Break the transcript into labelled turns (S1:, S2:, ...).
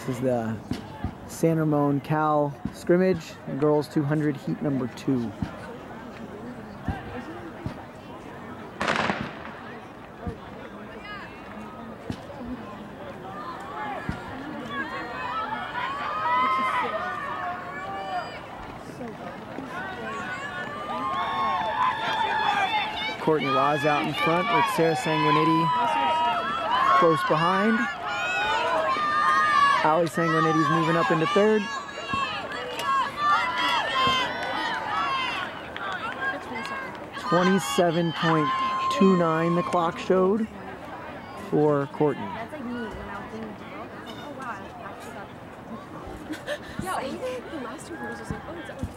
S1: This is the San Ramon Cal Scrimmage, girls 200 heat number 2. Courtney Laws out in front with Sarah Sanguinetti close behind. Allie Sanguinetti's moving up into third. .27.29 the clock showed for Courtney.
S2: That's like me when I was thinking, oh wow, I actually got. Yeah, the last 2 quarters was like, oh, it's